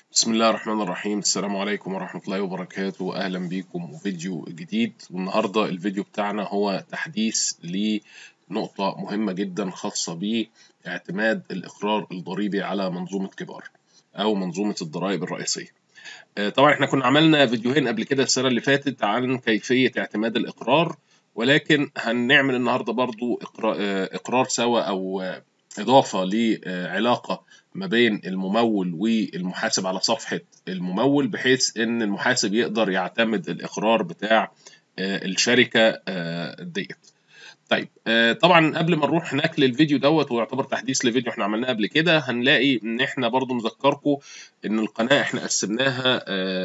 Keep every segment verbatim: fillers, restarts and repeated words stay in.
بسم الله الرحمن الرحيم. السلام عليكم ورحمة الله وبركاته. أهلا بيكم وفيديو جديد. والنهاردة الفيديو بتاعنا هو تحديث لنقطة مهمة جدا خاصة باعتماد الإقرار الضريبي على منظومة كبار أو منظومة الضرائب الرئيسية. طبعا احنا كنا عملنا فيديوهين قبل كده السنة اللي فاتت عن كيفية اعتماد الإقرار، ولكن هنعمل النهاردة برضو إقرار سوا أو إضافة لعلاقة ما بين الممول والمحاسب على صفحة الممول، بحيث إن المحاسب يقدر يعتمد الإقرار بتاع الشركة ديت. طيب طبعا قبل ما نروح هناك للفيديو دوت، ويعتبر تحديث لفيديو احنا عملناه قبل كده، هنلاقي ان احنا برضو نذكركم ان القناة احنا قسمناها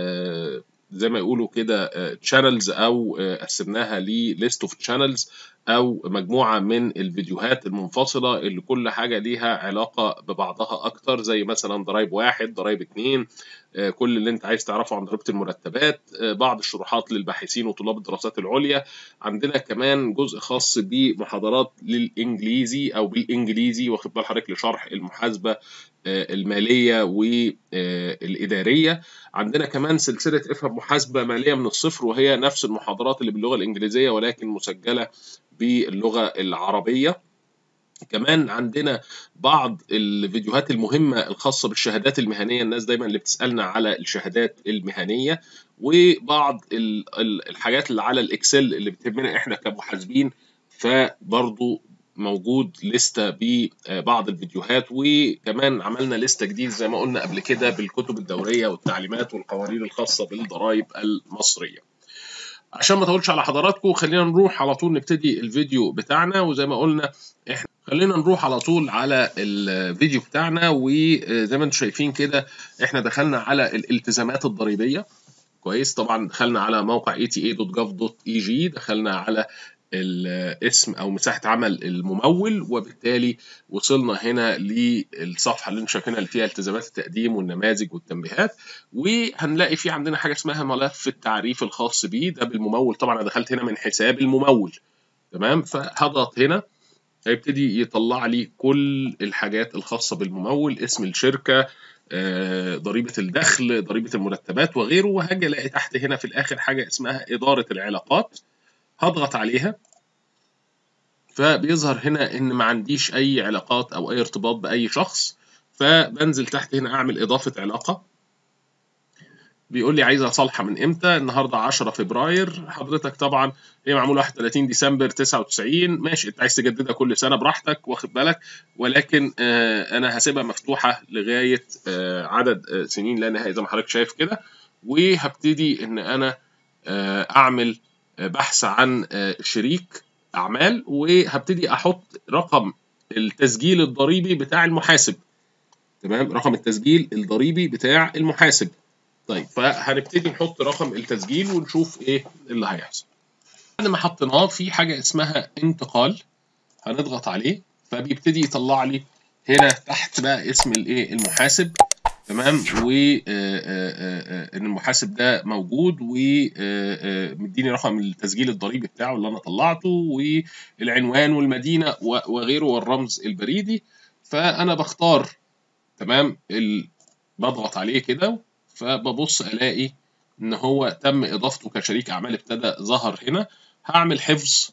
زي ما يقولوا كده تشانلز، او قسمناها لليست اوف تشانلز، او مجموعه من الفيديوهات المنفصله اللي كل حاجه ليها علاقه ببعضها اكتر، زي مثلا ضرايب واحد، ضرايب اتنين، كل اللي انت عايز تعرفه عن ضريبه المرتبات، بعض الشروحات للباحثين وطلاب الدراسات العليا. عندنا كمان جزء خاص بمحاضرات للانجليزي او بالانجليزي، واخد بال حضرتك، لشرح المحاسبه الماليه والاداريه. عندنا كمان سلسله افهم محاسبه ماليه من الصفر، وهي نفس المحاضرات اللي باللغه الانجليزيه ولكن مسجله باللغه العربيه. كمان عندنا بعض الفيديوهات المهمه الخاصه بالشهادات المهنيه، الناس دايما اللي بتسالنا على الشهادات المهنيه، وبعض الحاجات اللي على الاكسل اللي بتهمنا احنا كمحاسبين، فبرضو موجود لستة ببعض الفيديوهات. وكمان عملنا لستة جديد زي ما قلنا قبل كده بالكتب الدورية والتعليمات والقوانين الخاصة بالضرائب المصرية. عشان ما اطولش على حضراتكم، خلينا نروح على طول نبتدي الفيديو بتاعنا. وزي ما قلنا احنا خلينا نروح على طول على الفيديو بتاعنا. وزي ما انتم شايفين كده احنا دخلنا على الالتزامات الضريبية. كويس، طبعا دخلنا على موقع اي تي اي دوت جوف دوت اي جي، دخلنا على الاسم او مساحه عمل الممول، وبالتالي وصلنا هنا للصفحه اللي انتم شايفينها اللي فيها التزامات التقديم والنماذج والتنبيهات. وهنلاقي في عندنا حاجه اسمها ملف التعريف الخاص بيه ده بالممول. طبعا انا دخلت هنا من حساب الممول، تمام، فهضغط هنا هيبتدي يطلع لي كل الحاجات الخاصه بالممول، اسم الشركه، ضريبه الدخل، ضريبه المرتبات وغيره. وهاجي الاقي تحت هنا في الاخر حاجه اسمها اداره العلاقات، هضغط عليها فبيظهر هنا ان ما عنديش اي علاقات او اي ارتباط باي شخص. فبنزل تحت هنا اعمل اضافه علاقه، بيقول لي عايزها صالحه من امتى؟ النهارده عشرة فبراير، حضرتك طبعا هي معموله واحد وثلاثين ديسمبر تسعة وتسعين، ماشي، انت عايز تجددها كل سنه براحتك، واخد بالك، ولكن آه انا هسيبها مفتوحه لغايه آه عدد آه سنين لا نهائي زي ما حضرتك شايف كده. وهبتدي ان انا آه اعمل آه بحث عن آه شريك اعمال، وهبتدي احط رقم التسجيل الضريبي بتاع المحاسب، تمام، رقم التسجيل الضريبي بتاع المحاسب. طيب فهنبتدي نحط رقم التسجيل ونشوف ايه اللي هيحصل. بعد ما حطيناه في حاجه اسمها انتقال، هنضغط عليه فبيبتدي يطلع لي هنا تحت بقى اسم الايه المحاسب، تمام، وان المحاسب ده موجود، ومديني رقم التسجيل الضريبي بتاعه اللي انا طلعته، والعنوان والمدينه وغيره والرمز البريدي. فانا بختار، تمام، بضغط عليه كده فببص الاقي ان هو تم اضافته كشريك اعمال، ابتدى ظهر هنا. هعمل حفظ،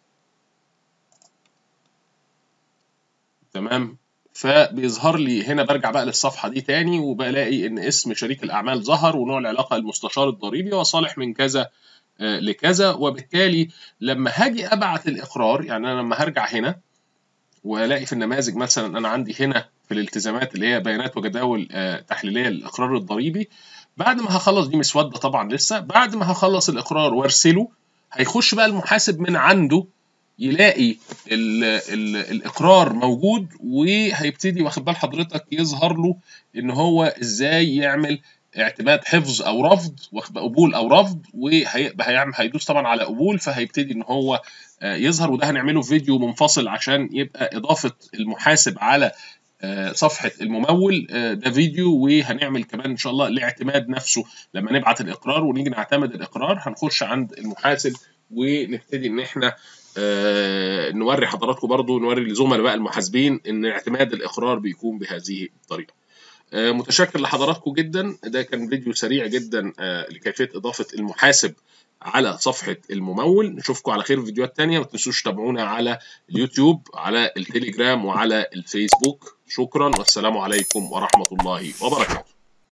تمام، فبيظهر لي هنا، برجع بقى للصفحه دي تاني وبلاقي ان اسم شريك الاعمال ظهر، ونوع العلاقه المستشار الضريبي، وصالح من كذا لكذا. وبالتالي لما هاجي ابعت الاقرار، يعني انا لما هرجع هنا والاقي في النماذج مثلا انا عندي هنا في الالتزامات اللي هي بيانات وجداول تحليليه للاقرار الضريبي، بعد ما هخلص دي مسوده طبعا لسه، بعد ما هخلص الاقرار وارسله هيخش بقى المحاسب من عنده يلاقي ال ال الاقرار موجود، وهيبتدي واخد بال حضرتك يظهر له ان هو ازاي يعمل اعتماد حفظ او رفض، قبول او رفض، وهيعمل هيدوس طبعا على قبول، فهيبتدي ان هو يظهر. وده هنعمله فيديو منفصل عشان يبقى اضافه المحاسب على صفحه الممول، ده فيديو. وهنعمل كمان ان شاء الله الاعتماد نفسه لما نبعت الاقرار ونيجي نعتمد الاقرار، هنخش عند المحاسب ونبتدي ان احنا آه نوري حضراتكم برضو، نوري لزملاء بقى المحاسبين ان اعتماد الاقرار بيكون بهذه الطريقه. متشكر لحضراتكم جدا. ده كان فيديو سريع جدا لكيفية إضافة المحاسب على صفحة الممول. نشوفكم على خير في فيديوهات تانية. ما تنسوش تتابعونا على اليوتيوب، على التليجرام، وعلى الفيسبوك. شكرا والسلام عليكم ورحمة الله وبركاته.